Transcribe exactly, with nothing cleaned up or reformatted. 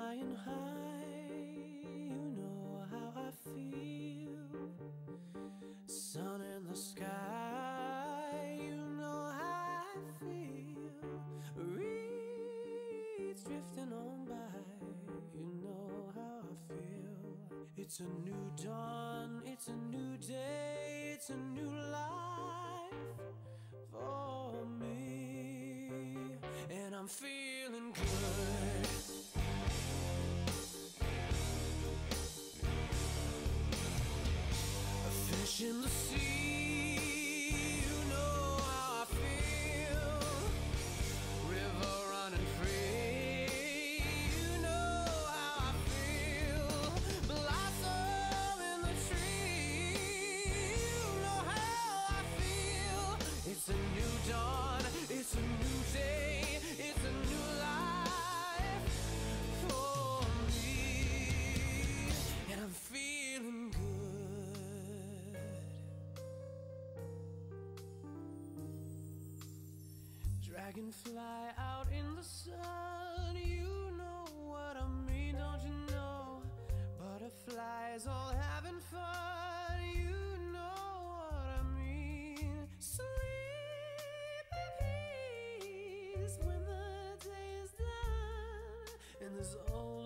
flying high, you know how I feel. Sun in the sky, you know how I feel. Reeds drifting on by, you know how I feel. It's a new dawn, it's a new day, it's a new life for me, and I'm feeling good. A fish in the sea, you know how I feel. River running free, you know how I feel. Blossom in the tree, you know how I feel. It's a new dawn, it's a new day, it's a new life for me, and I'm feeling good. Dragonfly out in the sun, you know what I mean, don't you know? Butterflies all having fun, you know what I mean. Sleep in peace when the day is done, and there's always